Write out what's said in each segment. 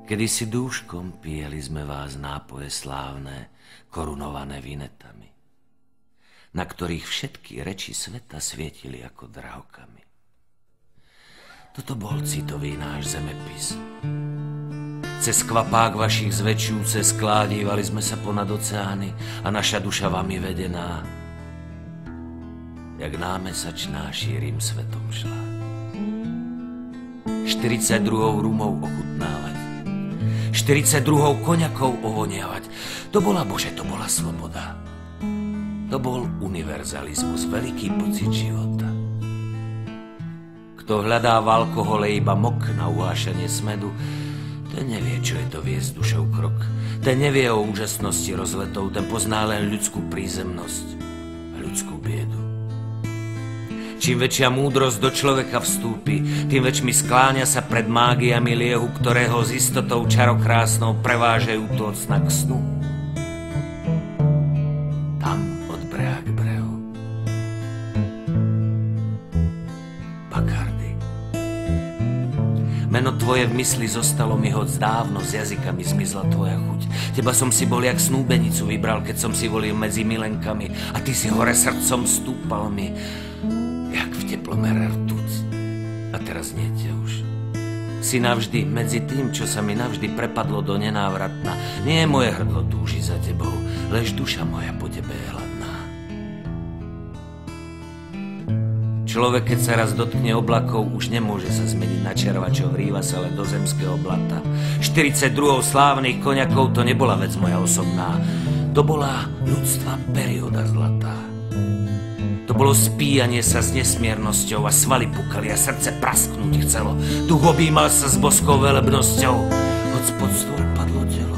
Kedysi dúškom pijeli sme vás nápoje slávne, korunované vinetami, na ktorých všetky reči sveta svietili ako drahokamy. Toto bol citový náš zemepis. Cez kvapák vašich zväčšujúce sklá dívali sme sa ponad oceány a naša duša vami vedená, jak námesačná šírim svetom šla. 42 rumov ochutnávať, 42 koňakov ovoniavať. To bola, Bože, to bola sloboda. To bol univerzalizmus, veľký pocit života. Kto hľadá v alkohole iba mok na uhášanie smedu, ten nevie, čo je to viesť dušou krok. Ten nevie o úžasnosti rozletov, ten pozná len ľudskú prízemnosť a ľudskú biedu. Čím väčšia múdrosť do človeka vstúpi, tým väčšmi skláňa sa pred mágiami liehu, ktorého s istotou čarokrásnou prevážajú to od sna k snu. Tam od breha k brehu. Bacardi. Meno tvoje v mysli zostalo mi hoď dávno, z jazykami zmizla tvoja chuť. Teba som si bol jak snúbenicu vybral, keď som si volil medzi milenkami a ty si hore srdcom stúpal mi jak v teplomere rtuť. A teraz nie ťa už. Si navždy medzi tým, čo sa mi navždy prepadlo do nenávratna. Nie moje hrdlo túži za tebou, lež duša moja po tebe je hladná. Človek, keď sa raz dotkne oblakov, už nemôže sa zmeniť na červa, čo vrýva sa len do zemského blata. 42 slávnych koňakov to nebola vec moja osobná. To bola ľudstva perióda zlatá. To bolo spíjanie sa s nesmiernosťou a svaly pukali a srdce prasknúť chcelo. Duch objímal sa s boskou velebnosťou, hoď spod stôl padlo telo.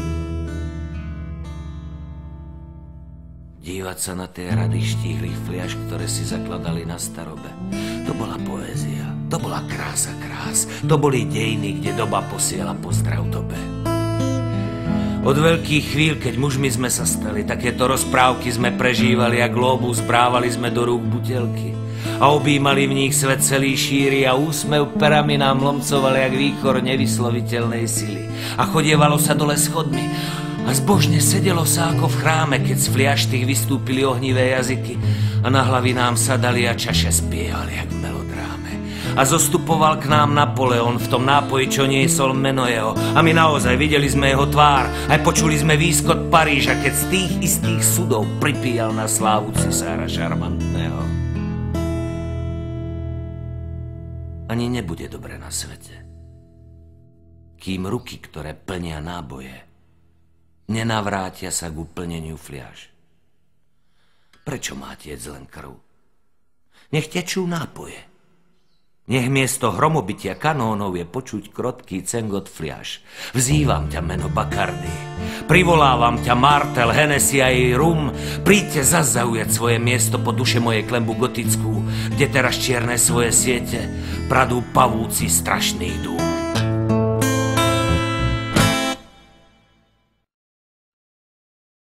Dívať sa na tie rady štíhlých fliaš, ktoré si zakladali na starobe. To bola poézia, to bola krása krás, to boli dejiny, kde doba posiela pozdrav dobe. Od veľkých chvíľ, keď mužmi sme sa stali, takéto rozprávky sme prežívali a glóbus brávali sme do rúk buteľky. A objímali v nich svet celý šíri a úsmev perami nám lomcovali jak výkor nevysloviteľnej sily. A chodievalo sa dole schodmi a zbožne sedelo sa ako v chráme, keď z fliaštých vystúpili ohnivé jazyky a na hlavy nám sadali a čaše spievali jak melodráme. A zostupoval k nám Napoleon v tom nápoji, čo niesol meno jeho. A my naozaj videli sme jeho tvár, aj počuli sme výskot Paríža, keď z tých istých sudov pripíjal na slávu cisára šarmantného. Ani nebude dobre na svete, kým ruky, ktoré plnia náboje, nenavrátia sa k uplneniu fliaš. Prečo má tiec len krv? Nech tečú nápoje. Nech miesto hromobitia kanónov je počuť krotký cengot fliaš. Vzývam ťa, meno Bacardi. Privolávam ťa, Martel, Hennessy a jej rum. Príďte zas zaujať svoje miesto po duše mojej klembu gotickú, kde teraz čierne svoje siete pradú pavúci strašných dúm.